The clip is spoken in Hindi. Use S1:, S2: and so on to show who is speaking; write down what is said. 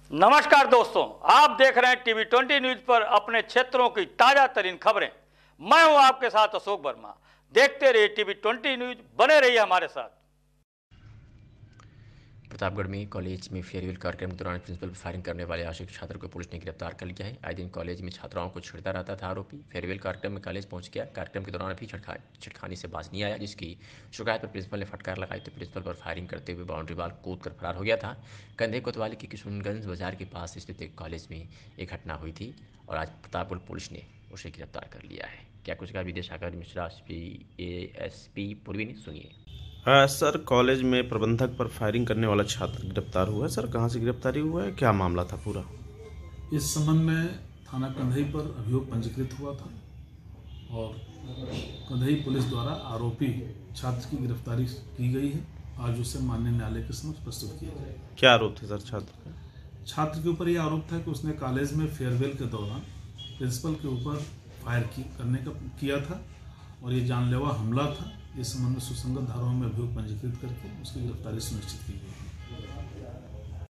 S1: नमस्कार दोस्तों, आप देख रहे हैं टीवी 20 न्यूज पर अपने क्षेत्रों की ताजा तरीन खबरें। मैं हूं आपके साथ अशोक वर्मा। देखते रहिए टीवी 20 न्यूज, बने रहिए हमारे साथ।
S2: प्रतापगढ़ में कॉलेज में फेयरवेल कार्यक्रम के दौरान प्रिंसिपल पर फायरिंग करने वाले आशिक छात्र को पुलिस ने गिरफ्तार कर लिया है। आए दिन कॉलेज में छात्राओं को छेड़ता रहता था आरोपी। फेयरवेल कार्यक्रम में कॉलेज पहुंच गया। कार्यक्रम के दौरान भी छिड़खानी से बाज नहीं आया, जिसकी शिकायत पर प्रिंसिपल ने फटकार लगाई तो प्रिंसिपल पर फायरिंग करते हुए बाउंड्री वाल कूद कर फरार हो गया था। कंधे कोतवाली के किशनगंज बाजार के पास स्थित एक कॉलेज में एक घटना हुई थी और आज प्रतापगढ़ पुलिस ने उसे गिरफ्तार कर लिया है। क्या कुछ कहा विद्यासागर मिश्रा एसपी पूर्वी ने, सुनिए।
S3: सर, कॉलेज में प्रबंधक पर फायरिंग करने वाला छात्र गिरफ्तार हुआ है। सर, कहाँ से गिरफ्तारी हुआ है, क्या मामला था पूरा?
S4: इस संबंध में थाना कंधई पर अभियोग पंजीकृत हुआ था और कंधई पुलिस द्वारा आरोपी छात्र की गिरफ्तारी की गई है। आज उसे माननीय न्यायालय के समक्ष प्रस्तुत किया जाएगा।
S3: क्या आरोप थे सर छात्र का?
S4: छात्र के ऊपर यह आरोप था कि उसने कॉलेज में फेयरवेल के दौरान प्रिंसिपल के ऊपर फायर करने का किया था और ये जानलेवा हमला था। इस संबंध में सुसंगत धाराओं में अभियोग पंजीकृत करके उसकी गिरफ्तारी सुनिश्चित की गई।